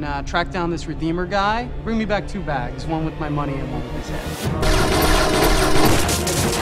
track down this Redeemer guy. Bring me back 2 bags, one with my money and one with his head.